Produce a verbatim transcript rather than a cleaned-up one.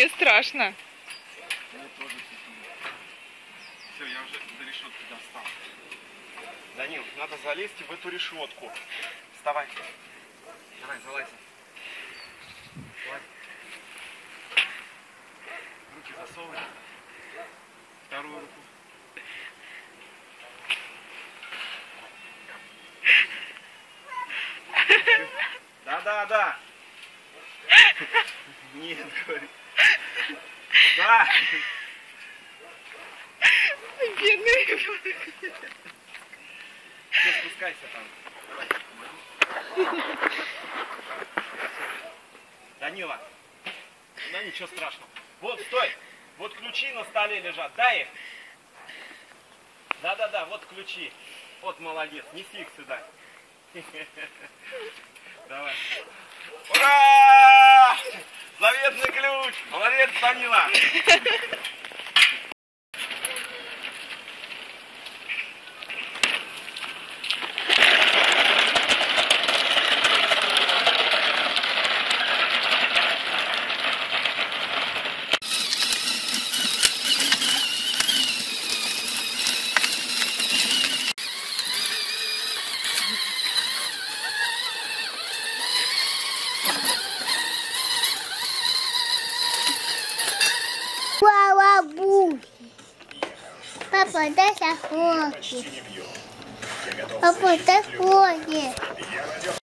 Мне страшно. Все, я уже до решетки достал. Данил, надо залезть в эту решетку. Вставай. Давай, залазь. Залазь. Руки засовывай. Вторую руку. Да, да, да. Нет, говорит. Да. Бедный ребенок. Все, спускайся там. Давай. Данила. Ну ничего страшного. Вот, стой. Вот ключи на столе лежат. Дай их. Да-да-да, вот ключи. Вот молодец. Неси их сюда. Давай. Ура! Заветный ключ! Молодец, Данила! Папа, дай сахарки. Папа, дай хлопья.